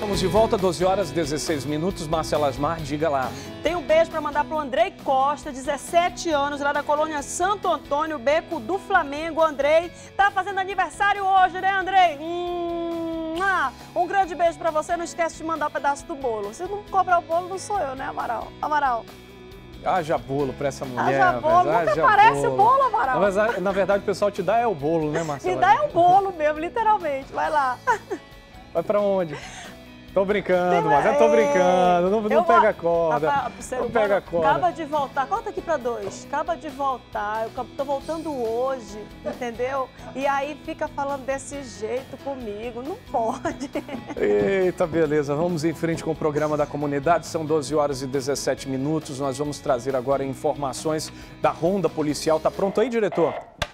Estamos de volta, 12 horas 16 minutos. Marcela Asmar, diga lá. Tem um beijo para mandar para o Andrei Costa, 17 anos, lá da colônia Santo Antônio, Beco do Flamengo. Andrei tá fazendo aniversário hoje, né, Andrei? Um grande beijo para você. Não esquece de mandar um pedaço do bolo. Se não cobrar o bolo, não sou eu, né, Amaral? Amaral. Haja bolo pra essa mulher. Haja bolo, nunca aparece o bolo, Amaral. Mas, na verdade, o pessoal te dá o bolo, né, Marcela? Me dá o bolo mesmo, literalmente. Vai lá. Vai pra onde? Tô brincando, mas eu tô brincando. Não pega a corda. Não pega a corda. Acaba de voltar. Conta aqui pra 2. Acaba de voltar. Eu tô voltando hoje, entendeu? E aí fica falando desse jeito comigo. Não pode. Eita, beleza. Vamos em frente com o programa da comunidade. São 12 horas e 17 minutos. Nós vamos trazer agora informações da ronda policial. Tá pronto aí, diretor?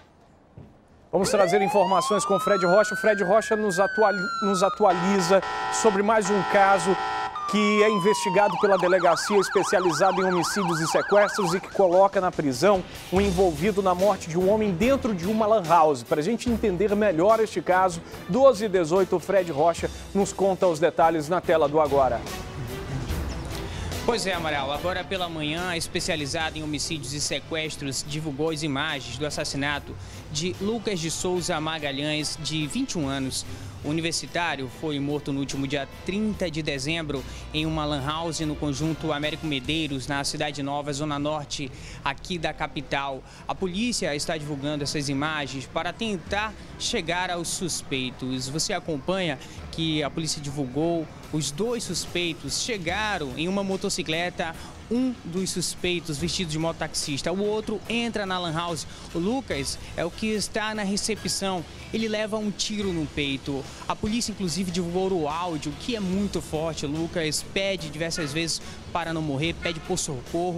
Vamos trazer informações com o Fred Rocha. O Fred Rocha nos atualiza sobre mais um caso que é investigado pela delegacia especializada em homicídios e sequestros e que coloca na prisão um envolvido na morte de um homem dentro de uma lan house. Para a gente entender melhor este caso, 12 e 18, o Fred Rocha nos conta os detalhes na tela do Agora. Pois é, Amaral, agora pela manhã, especializada em homicídios e sequestros, divulgou as imagens do assassinato de Lucas de Souza Magalhães, de 21 anos. O universitário foi morto no último dia 30 de dezembro em uma lan house no conjunto Américo Medeiros, na Cidade Nova, zona norte aqui da capital. A polícia está divulgando essas imagens para tentar chegar aos suspeitos. Você acompanha que a polícia divulgou, os 2 suspeitos chegaram em uma motocicleta. Um dos suspeitos vestido de mototaxista, o outro entra na lan house. O Lucas é o que está na recepção. Ele leva um tiro no peito. A polícia, inclusive, divulgou o áudio, que é muito forte. O Lucas pede diversas vezes para não morrer, pede por socorro.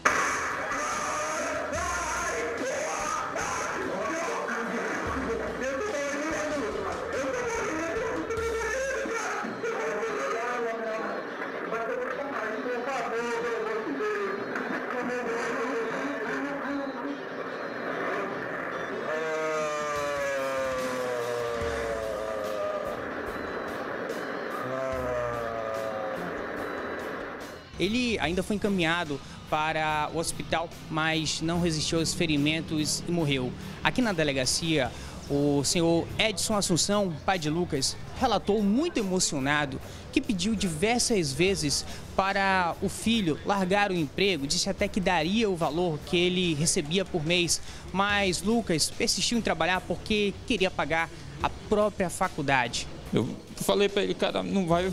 Ele ainda foi encaminhado para o hospital, mas não resistiu aos ferimentos e morreu. Aqui na delegacia, o senhor Edson Assunção, pai de Lucas, relatou muito emocionado que pediu diversas vezes para o filho largar o emprego, disse até que daria o valor que ele recebia por mês, mas Lucas persistiu em trabalhar porque queria pagar a própria faculdade. Eu falei para ele, cara, não vai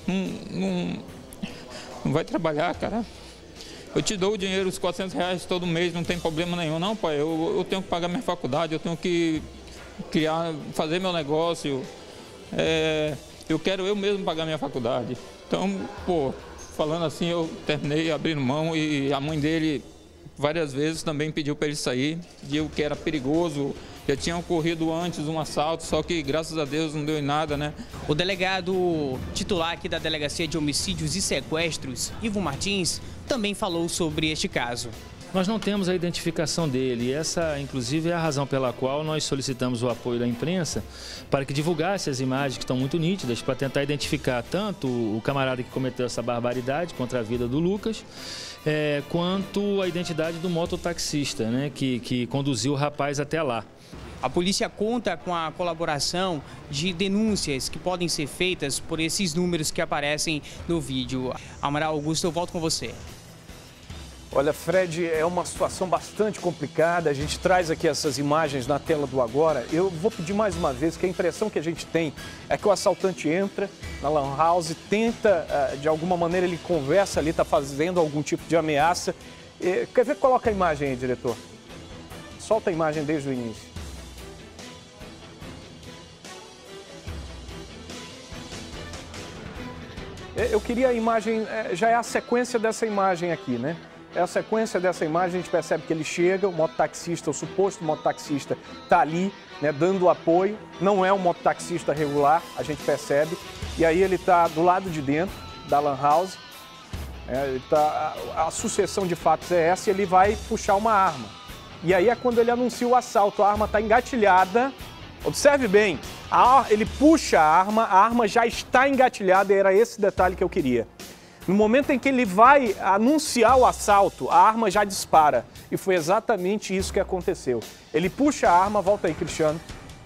trabalhar, cara. Eu te dou o dinheiro, os R$400 todo mês, não tem problema nenhum. Não, pai, eu tenho que pagar minha faculdade, eu tenho que fazer meu negócio. Eu quero eu mesmo pagar minha faculdade. Então, pô, falando assim, eu terminei abrindo mão e a mãe dele várias vezes também pediu para ele sair, pediu que era perigoso. Já tinha ocorrido antes um assalto, só que graças a Deus não deu em nada, né? O delegado titular aqui da Delegacia de Homicídios e Sequestros, Ivo Martins, também falou sobre este caso. Nós não temos a identificação dele e essa, inclusive, é a razão pela qual nós solicitamos o apoio da imprensa para que divulgasse as imagens que estão muito nítidas para tentar identificar tanto o camarada que cometeu essa barbaridade contra a vida do Lucas, quanto a identidade do mototaxista, né, que conduziu o rapaz até lá. A polícia conta com a colaboração de denúncias que podem ser feitas por esses números que aparecem no vídeo. Amaral Augusto, eu volto com você. Olha, Fred, é uma situação bastante complicada. A gente traz aqui essas imagens na tela do Agora. Eu vou pedir mais uma vez que a impressão que a gente tem é que o assaltante entra na lan house, tenta, de alguma maneira, ele conversa ali, está fazendo algum tipo de ameaça. Quer ver? Coloca a imagem aí, diretor. Solta a imagem desde o início. Eu queria a imagem, já é a sequência dessa imagem aqui, né? É a sequência dessa imagem, a gente percebe que ele chega, o mototaxista, o suposto mototaxista está ali, né, dando apoio. Não é um mototaxista regular, a gente percebe. E aí ele está do lado de dentro da lan house. A sucessão de fatos é essa e ele vai puxar uma arma. E aí é quando ele anuncia o assalto, a arma está engatilhada. Observe bem, Ele puxa a arma já está engatilhada, e era esse detalhe que eu queria. No momento em que ele vai anunciar o assalto, a arma já dispara. E foi exatamente isso que aconteceu. Ele puxa a arma, volta aí, Cristiano.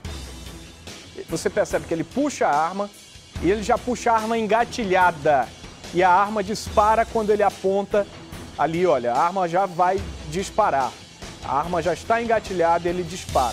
Você percebe que ele puxa a arma e ele já puxa a arma engatilhada. E a arma dispara quando ele aponta ali, olha, a arma já vai disparar. A arma já está engatilhada e ele dispara.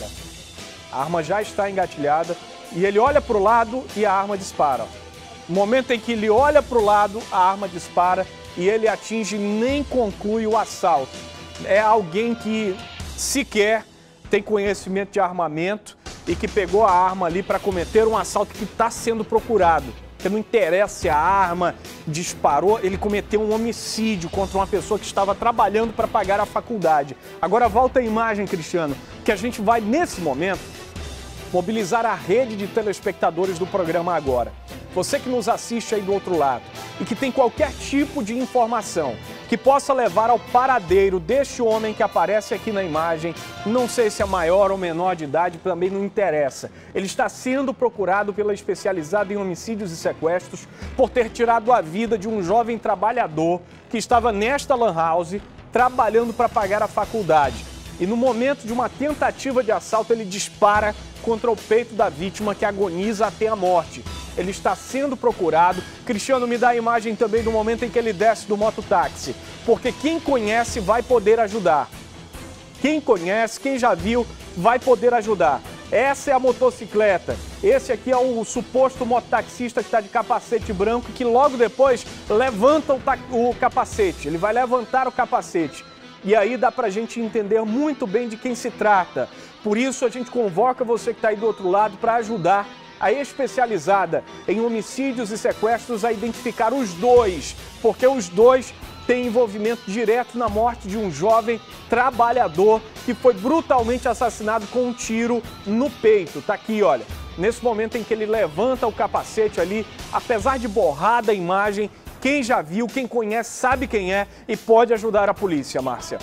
A arma já está engatilhada e ele olha para o lado e a arma dispara. No momento em que ele olha para o lado, a arma dispara e ele atinge, nem conclui o assalto. É alguém que sequer tem conhecimento de armamento e que pegou a arma ali para cometer um assalto que está sendo procurado. Porque não interessa se a arma disparou, ele cometeu um homicídio contra uma pessoa que estava trabalhando para pagar a faculdade. Agora volta a imagem, Cristiano, que a gente vai, nesse momento, mobilizar a rede de telespectadores do programa agora. Você que nos assiste aí do outro lado e que tem qualquer tipo de informação que possa levar ao paradeiro deste homem que aparece aqui na imagem, não sei se é maior ou menor de idade, também não interessa. Ele está sendo procurado pela especializada em homicídios e sequestros por ter tirado a vida de um jovem trabalhador que estava nesta lan house trabalhando para pagar a faculdade. E no momento de uma tentativa de assalto, ele dispara contra o peito da vítima, que agoniza até a morte. Ele está sendo procurado. Cristiano, me dá a imagem também do momento em que ele desce do mototáxi, porque quem conhece vai poder ajudar. Quem conhece, quem já viu, vai poder ajudar. Essa é a motocicleta. Esse aqui é o suposto mototaxista que está de capacete branco, que logo depois levanta o capacete. Ele vai levantar o capacete. E aí dá pra gente entender muito bem de quem se trata. Por isso a gente convoca você que está aí do outro lado para ajudar a especializada em homicídios e sequestros a identificar os dois, porque os dois têm envolvimento direto na morte de um jovem trabalhador que foi brutalmente assassinado com um tiro no peito. Tá aqui, olha, nesse momento em que ele levanta o capacete ali, apesar de borrada a imagem, quem já viu, quem conhece, sabe quem é e pode ajudar a polícia, Márcia.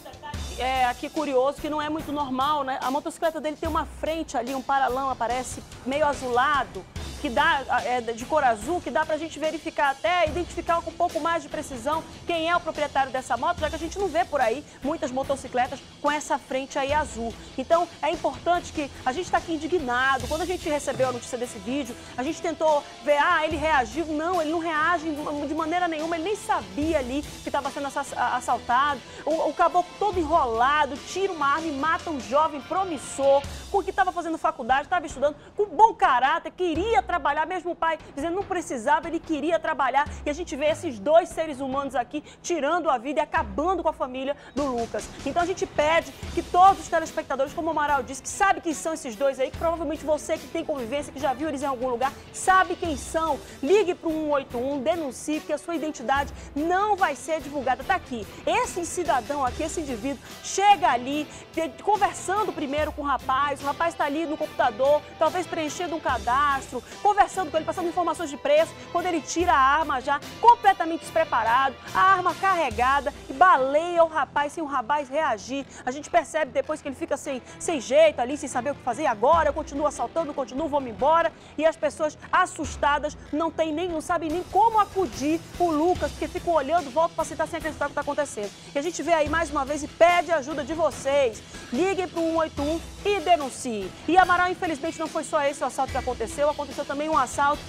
Aqui curioso, que não é muito normal, né? A motocicleta dele tem uma frente ali, um paralama, aparece meio azulado, que dá, de cor azul, que dá pra gente verificar até, identificar com um pouco mais de precisão quem é o proprietário dessa moto, já que a gente não vê por aí muitas motocicletas com essa frente aí azul. Então, é importante que a gente está aqui indignado. Quando a gente recebeu a notícia desse vídeo, a gente tentou ver, ele reagiu. Não, ele não reage de maneira nenhuma, ele nem sabia ali que estava sendo assaltado. O caboclo todo enrolado, tira uma arma e mata um jovem promissor, com que estava fazendo faculdade, estava estudando, com bom caráter, queria trabalhar, mesmo o pai dizendo não precisava, ele queria trabalhar. E a gente vê esses dois seres humanos aqui tirando a vida e acabando com a família do Lucas. Então a gente pede que todos os telespectadores, como o Amaral disse, que sabe quem são esses dois aí, que provavelmente você que tem convivência, que já viu eles em algum lugar, sabe quem são, ligue para o 181, denuncie, porque a sua identidade não vai ser divulgada. Tá aqui, esse cidadão aqui, esse indivíduo, chega ali, conversando primeiro com o rapaz está ali no computador, talvez preenchendo um cadastro, conversando com ele, passando informações de preço, quando ele tira a arma já completamente despreparado, a arma carregada e baleia o rapaz sem o rapaz reagir. A gente percebe depois que ele fica sem jeito ali, sem saber o que fazer. Agora eu continuo assaltando, vou-me embora. E as pessoas assustadas não sabem nem como acudir o Lucas, porque ficam olhando, voltam para sentar sem acreditar no que está acontecendo. E a gente vê aí mais uma vez e pede a ajuda de vocês. Liguem para o 181 e denuncie. E Amaral, infelizmente, não foi só esse o assalto que aconteceu também um assalto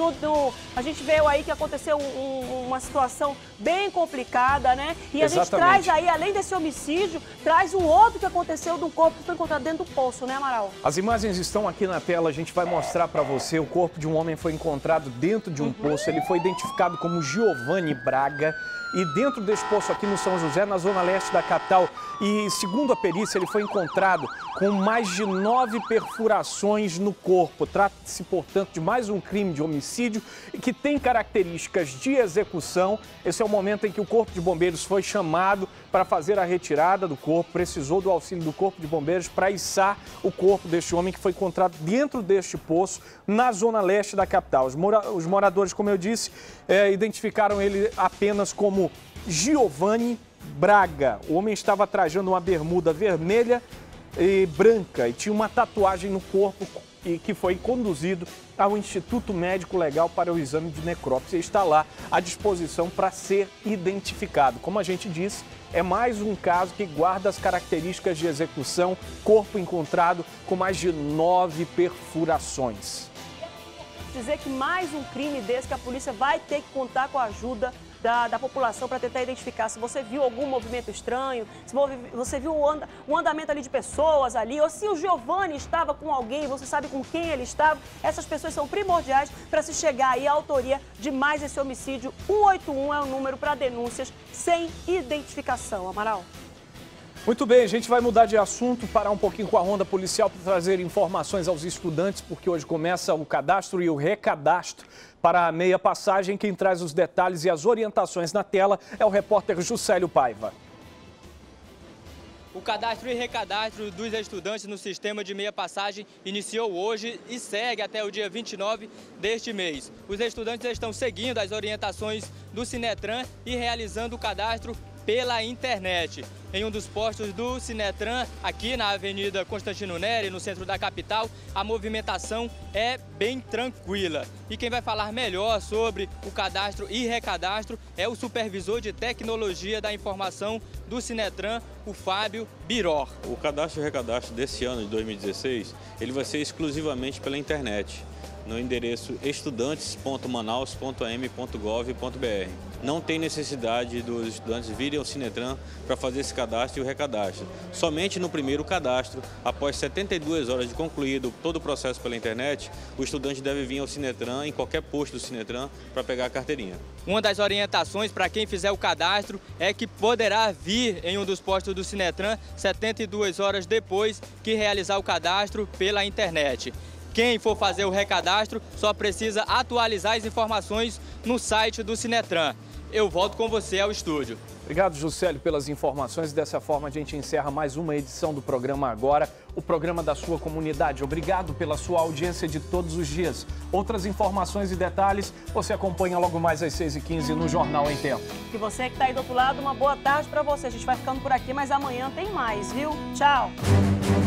a gente viu aí que aconteceu uma situação bem complicada, né? E a gente traz aí, além desse homicídio, traz um outro que aconteceu de um corpo que foi encontrado dentro do poço, né, Amaral? As imagens estão aqui na tela, a gente vai mostrar para você. O corpo de um homem foi encontrado dentro de um poço, ele foi identificado como Giovanni Braga. E dentro desse poço aqui no São José, na zona leste da capital, e segundo a perícia, ele foi encontrado com mais de 9 perfurações no corpo. Trata-se, portanto, de mais um crime de homicídio que tem características de execução. Esse é o momento em que o Corpo de Bombeiros foi chamado para fazer a retirada do corpo, precisou do auxílio do Corpo de Bombeiros para içar o corpo deste homem que foi encontrado dentro deste poço, na zona leste da capital. Os moradores, como eu disse, identificaram ele apenas como Giovanni Braga. O homem estava trajando uma bermuda vermelha e branca e tinha uma tatuagem no corpo e que foi conduzido ao Instituto Médico Legal para o exame de necrópsia e está lá à disposição para ser identificado. Como a gente disse, é mais um caso que guarda as características de execução, corpo encontrado com mais de 9 perfurações. Dizer que mais um crime desse que a polícia vai ter que contar com a ajuda da população para tentar identificar se você viu algum movimento estranho, se você viu o andamento ali de pessoas ali, ou se o Giovanni estava com alguém, você sabe com quem ele estava. Essas pessoas são primordiais para se chegar aí à autoria de mais esse homicídio. 181 é o número para denúncias sem identificação. Amaral. Muito bem, a gente vai mudar de assunto, parar um pouquinho com a ronda policial para trazer informações aos estudantes, porque hoje começa o cadastro e o recadastro para a meia passagem. Quem traz os detalhes e as orientações na tela é o repórter Juscelio Paiva. O cadastro e recadastro dos estudantes no sistema de meia passagem iniciou hoje e segue até o dia 29 deste mês. Os estudantes estão seguindo as orientações do Sinetran e realizando o cadastro pela internet. Em um dos postos do Sinetran, aqui na Avenida Constantino Neri, no centro da capital, a movimentação é bem tranquila. E quem vai falar melhor sobre o cadastro e recadastro é o supervisor de tecnologia da informação do Sinetran, o Fábio Biror. O cadastro e recadastro desse ano de 2016, ele vai ser exclusivamente pela internet, no endereço estudantes.manaus.am.gov.br. Não tem necessidade dos estudantes virem ao Sinetran para fazer esse cadastro e o recadastro. Somente no primeiro cadastro, após 72 horas de concluído todo o processo pela internet, o estudante deve vir ao Sinetran, em qualquer posto do Sinetran, para pegar a carteirinha. Uma das orientações para quem fizer o cadastro é que poderá vir em um dos postos do Sinetran 72 horas depois que realizar o cadastro pela internet. Quem for fazer o recadastro só precisa atualizar as informações no site do Sinetran. Eu volto com você ao estúdio. Obrigado, Juscelio, pelas informações. Dessa forma, a gente encerra mais uma edição do programa Agora, o programa da sua comunidade. Obrigado pela sua audiência de todos os dias. Outras informações e detalhes você acompanha logo mais às 6h15 no Jornal em Tempo. E você que está aí do outro lado, uma boa tarde para você. A gente vai ficando por aqui, mas amanhã tem mais, viu? Tchau!